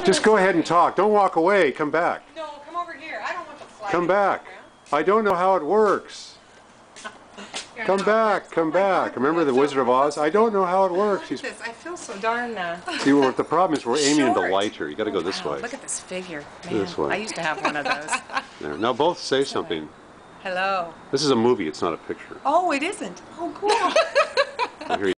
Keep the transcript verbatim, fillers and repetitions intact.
Just go ahead and talk. Don't walk away. Come back. No, come over here. I don't want the flag. Come back. I don't know how it works. Come back. Come back. Remember the Wizard of Oz? I don't know how it works. Look at this. I feel so darn. Uh, See, what the problem is we're aiming short. into light here. You got to go this wow, way. Look at this figure. Man, This way. I used to have one of those. There. Now both say something. Hello. This is a movie. It's not a picture. Oh, it isn't. Oh, cool. Here you